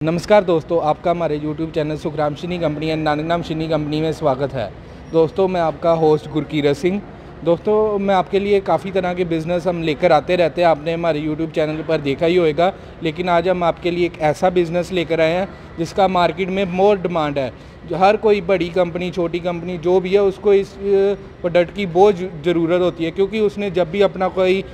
नमस्कार दोस्तों, आपका हमारे YouTube channel Sukhram Shini company and नानकनाम शिनी कंपनी में स्वागत है। दोस्तों, मैं आपका होस्ट गुरकीरत सिंह। दोस्तों, मैं आपके लिए काफ़ी तरह के बिज़नेस हम लेकर आते रहते हैं, आपने हमारे YouTube चैनल पर देखा ही होगा। लेकिन आज हम आपके लिए एक ऐसा बिज़नेस लेकर आए हैं जिसका मार्केट में मोर डिमांड है। जो हर कोई बड़ी कंपनी, छोटी कंपनी जो भी है, उसको इस प्रोडक्ट की बहुत ज़रूरत होती है, क्योंकि उसने जब भी अपना कोई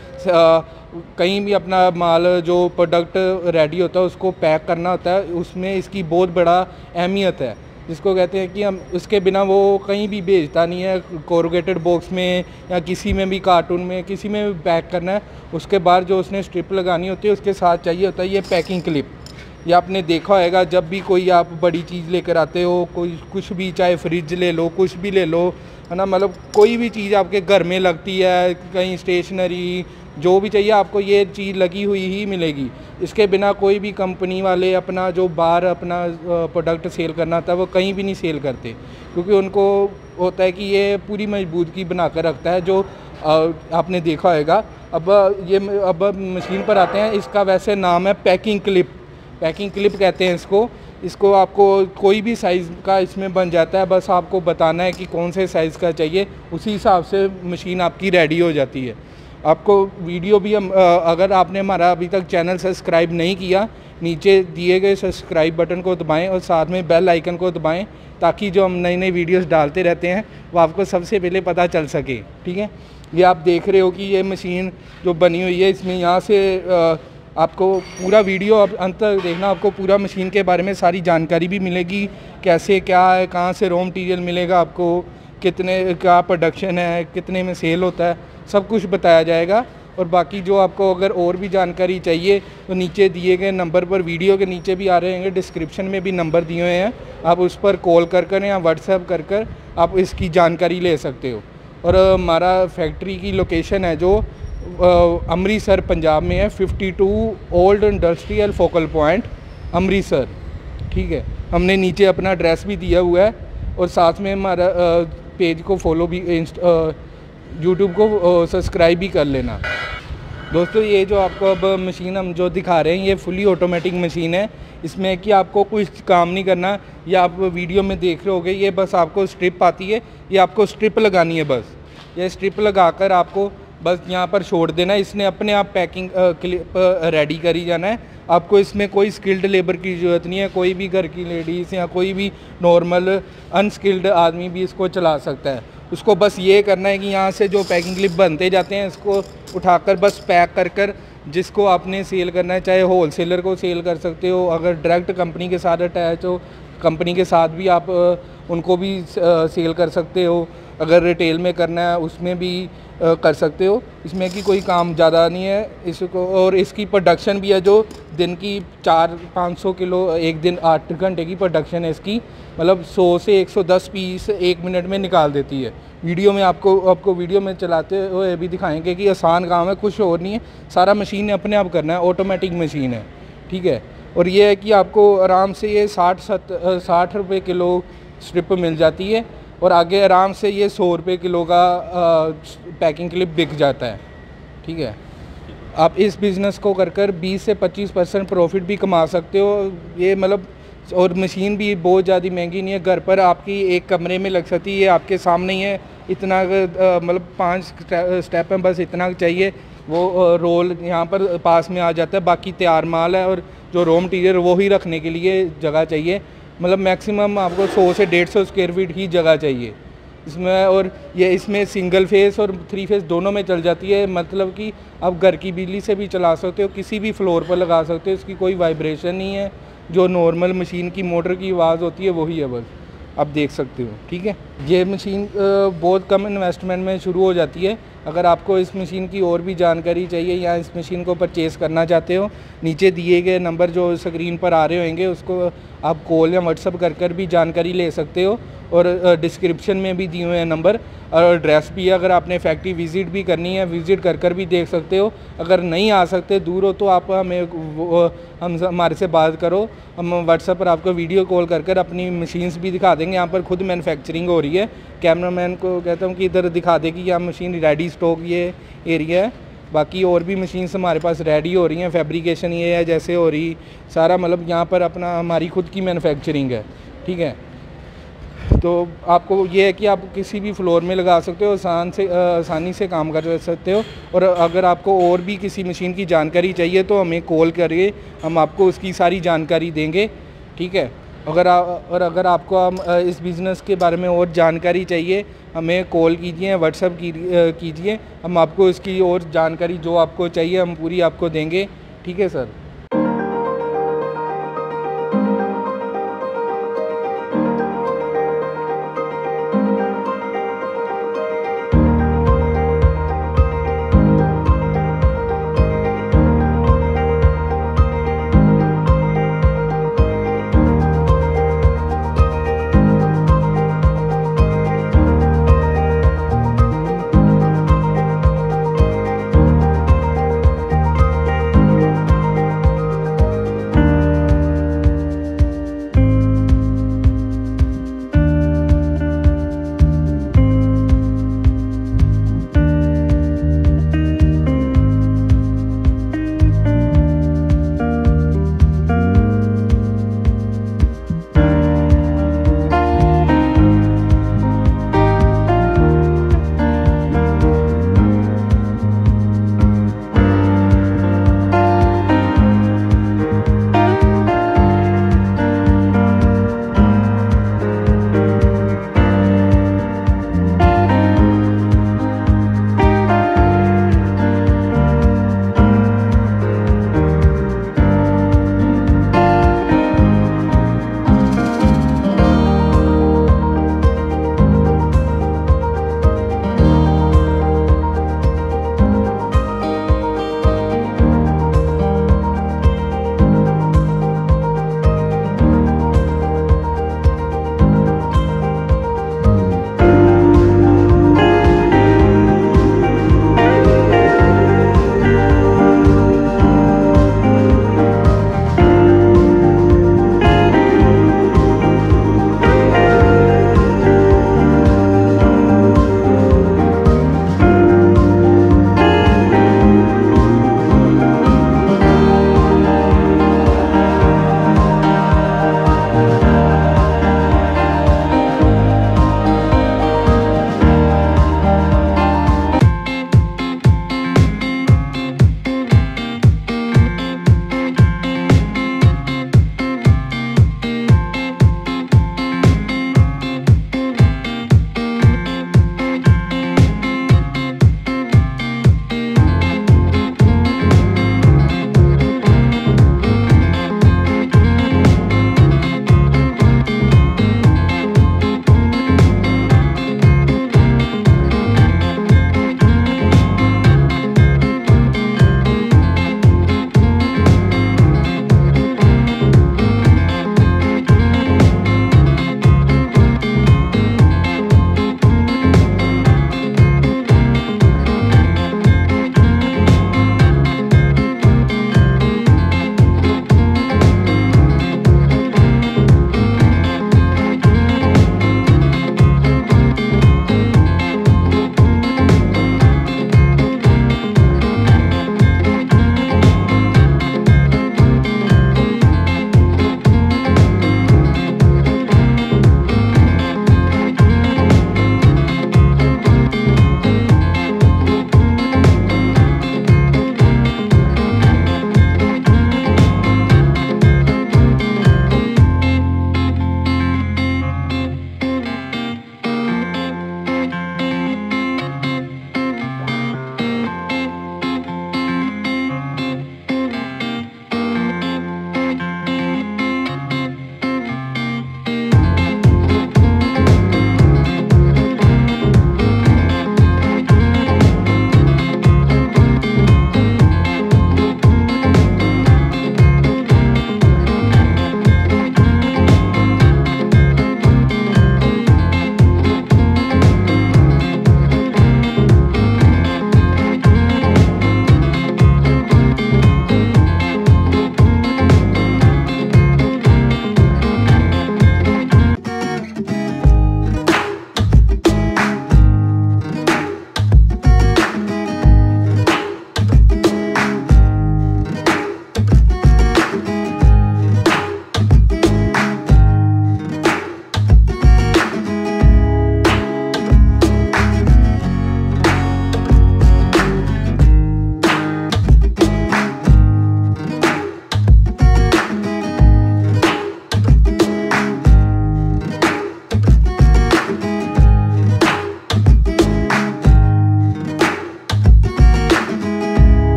कहीं भी अपना माल जो प्रोडक्ट रेडी होता है उसको पैक करना होता है, उसमें इसकी बहुत बड़ा अहमियत है, जिसको कहते हैं कि हम उसके बिना वो कहीं भी भेजता नहीं है। कोरुगेटेड बॉक्स में या किसी में भी, कार्टून में, किसी में भी पैक करना है, उसके बाद जो उसने स्ट्रिप लगानी होती है उसके साथ चाहिए होता है ये पैकिंग क्लिप। ये आपने देखा होगा, जब भी कोई आप बड़ी चीज़ लेकर आते हो, कोई कुछ भी, चाहे फ्रिज ले लो, कुछ भी ले लो, है ना, मतलब कोई भी चीज़ आपके घर में लगती है, कहीं स्टेशनरी जो भी चाहिए, आपको ये चीज़ लगी हुई ही मिलेगी। इसके बिना कोई भी कंपनी वाले अपना जो बाहर अपना प्रोडक्ट सेल करना होता है वो कहीं भी नहीं सेल करते, क्योंकि उनको होता है कि ये पूरी मजबूती बना कर रखता है, जो आपने देखा होगा। अब मशीन पर आते हैं। इसका वैसे नाम है पैकिंग क्लिप। पैकिंग क्लिप कहते हैं इसको आपको कोई भी साइज़ का इसमें बन जाता है, बस आपको बताना है कि कौन से साइज़ का चाहिए, उसी हिसाब से मशीन आपकी रेडी हो जाती है। आपको वीडियो भी अगर आपने हमारा अभी तक चैनल सब्सक्राइब नहीं किया, नीचे दिए गए सब्सक्राइब बटन को दबाएं और साथ में बेल आइकन को दबाएं, ताकि जो हम नई नई वीडियोस डालते रहते हैं वो आपको सबसे पहले पता चल सके। ठीक है, ये आप देख रहे हो कि ये मशीन जो बनी हुई है, इसमें यहाँ से आपको पूरा वीडियो अब अंत तक देखना, आपको पूरा मशीन के बारे में सारी जानकारी भी मिलेगी, कैसे क्या है, कहाँ से रॉ मटेरियल मिलेगा, आपको कितने का प्रोडक्शन है, कितने में सेल होता है, सब कुछ बताया जाएगा। और बाकी जो आपको अगर और भी जानकारी चाहिए तो नीचे दिए गए नंबर पर, वीडियो के नीचे भी आ रहे होंगे, डिस्क्रिप्शन में भी नंबर दिए हुए हैं, आप उस पर कॉल कर या व्हाट्सएप कर आप इसकी जानकारी ले सकते हो। और हमारा फैक्ट्री की लोकेशन है जो अमृतसर पंजाब में है, 52 old industrial focal point Amritsar. ठीक है, हमने नीचे अपना एड्रेस भी दिया हुआ है, और साथ में हमारा पेज को फॉलो भी, यूट्यूब को सब्सक्राइब भी कर लेना। दोस्तों, ये जो आपको अब मशीन हम जो दिखा रहे हैं ये फुली ऑटोमेटिक मशीन है। इसमें कि आपको कुछ काम नहीं करना, ये आप वीडियो में देख रहे होगे, ये बस आपको स्ट्रिप आती है, ये आपको स्ट्रिप लगानी है। बस ये स्ट्रिप लगाकर आपको बस यहाँ पर छोड़ देना है, इसने अपने आप पैकिंग क्लिप रेडी करी जाना है। आपको इसमें कोई स्किल्ड लेबर की ज़रूरत नहीं है, कोई भी घर की लेडीज़ या कोई भी नॉर्मल अनस्किल्ड आदमी भी इसको चला सकता है। उसको बस ये करना है कि यहाँ से जो पैकिंग क्लिप बनते जाते हैं इसको उठाकर बस पैक कर जिसको आपने सेल करना है, चाहे होल सेलर को सेल कर सकते हो, अगर डायरेक्ट कंपनी के साथ अटैच हो कंपनी के साथ भी आप उनको भी सेल कर सकते हो, अगर रिटेल में करना है उसमें भी कर सकते हो। इसमें कि कोई काम ज़्यादा नहीं है इसको, और इसकी प्रोडक्शन भी है जो दिन की 400-500 किलो, एक दिन 8 घंटे की प्रोडक्शन है इसकी, मतलब 100 से 110 पीस 1 मिनट में निकाल देती है। वीडियो में आपको वीडियो में चलाते हुए भी दिखाएंगे कि आसान काम है, कुछ और नहीं है, सारा मशीन ने अपने आप करना है, ऑटोमेटिक मशीन है। ठीक है, और ये है कि आपको आराम से ये 60 रुपये किलो स्ट्रिप मिल जाती है, और आगे आराम से ये 100 रुपये किलो का पैकिंग क्लिप बिक जाता है। ठीक है, आप इस बिज़नेस को कर 20 से 25% प्रॉफिट भी कमा सकते हो। ये मतलब, और मशीन भी बहुत ज़्यादा महंगी नहीं है, घर पर आपकी एक कमरे में लग सकती है, ये आपके सामने ही है। इतना मतलब 5 स्टेप में बस इतना चाहिए, वो रोल यहाँ पर पास में आ जाता है, बाकी तैयार माल है, और जो रॉ मटेरियल वो ही रखने के लिए जगह चाहिए, मतलब मैक्सिमम आपको 100 से 150 स्क्वायर फीट ही जगह चाहिए इसमें। और ये इसमें सिंगल फेस और 3 फेस दोनों में चल जाती है, मतलब कि आप घर की बिजली से भी चला सकते हो, किसी भी फ्लोर पर लगा सकते हो, इसकी कोई वाइब्रेशन नहीं है, जो नॉर्मल मशीन की मोटर की आवाज़ होती है वही है, बस आप देख सकते हो। ठीक है, ये मशीन बहुत कम इन्वेस्टमेंट में शुरू हो जाती है। अगर आपको इस मशीन की और भी जानकारी चाहिए या इस मशीन को परचेज़ करना चाहते हो, नीचे दिए गए नंबर जो स्क्रीन पर आ रहे होंगे उसको आप कॉल या व्हाट्सअप कर भी जानकारी ले सकते हो, और डिस्क्रिप्शन में भी दिए हुए हैं नंबर, और एड्रेस भी है, अगर आपने फैक्ट्री विज़िट भी करनी है विज़िट कर भी देख सकते हो। अगर नहीं आ सकते, दूर हो, तो आप हमारे से बात करो, हम व्हाट्सएप पर आपको वीडियो कॉल कर अपनी मशीन्स भी दिखा देंगे। यहाँ पर खुद मैन्युफैक्चरिंग हो रही है, कैमरामैन को कहता हूँ कि इधर दिखा दे कि यहाँ मशीन रेडी स्टॉक ये एरिया है, बाकी और भी मशीन्स हमारे पास रेडी हो रही हैं। फैब्रिकेशन ये है जैसे हो रही सारा, मतलब यहाँ पर अपना हमारी खुद की मैन्युफैक्चरिंग है, ठीक है। तो आपको ये है कि आप किसी भी फ्लोर में लगा सकते हो, आसानी से काम कर सकते हो। और अगर आपको और भी किसी मशीन की जानकारी चाहिए तो हमें कॉल करिए, हम आपको उसकी सारी जानकारी देंगे, ठीक है। अगर आपको इस बिज़नेस के बारे में और जानकारी चाहिए, हमें कॉल कीजिए, व्हाट्सएप कीजिए, हम आपको इसकी और जानकारी जो आपको चाहिए हम पूरी आपको देंगे, ठीक है सर।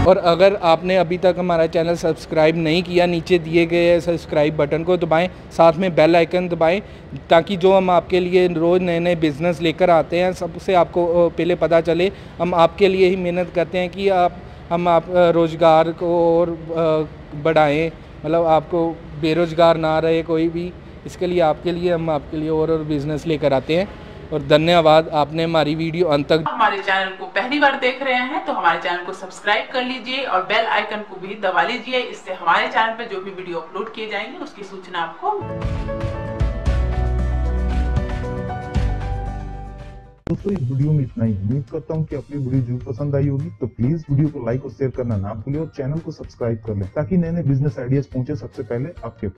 और अगर आपने अभी तक हमारा चैनल सब्सक्राइब नहीं किया, नीचे दिए गए सब्सक्राइब बटन को दबाएं, साथ में बेल आइकन दबाएं, ताकि जो हम आपके लिए रोज़ नए नए बिज़नेस लेकर आते हैं सबसे आपको पहले पता चले। हम आपके लिए ही मेहनत करते हैं कि हम रोज़गार को और बढ़ाएं, मतलब आपको बेरोज़गार ना रहे कोई भी। इसके लिए हम आपके लिए और बिज़नेस लेकर आते हैं। और धन्यवाद, आपने हमारी वीडियो अंत तक। हमारे चैनल को पहली बार देख रहे हैं तो हमारे चैनल को सब्सक्राइब कर लीजिए और बेल आइकन को भी दबा लीजिए। इससे हमारे चैनल पर जो भी वीडियो अपलोड किए जाएंगे उसकी सूचना आपको। दोस्तों इस वीडियो में इतना ही। उम्मीद करता हूँ कि आपको वीडियो जरूर पसंद आई होगी। तो प्लीज वीडियो को लाइक और शेयर करना ना भूलिए और चैनल को सब्सक्राइब कर लें ताकि नए नए बिजनेस आइडियाज पहुंचे सबसे पहले आपके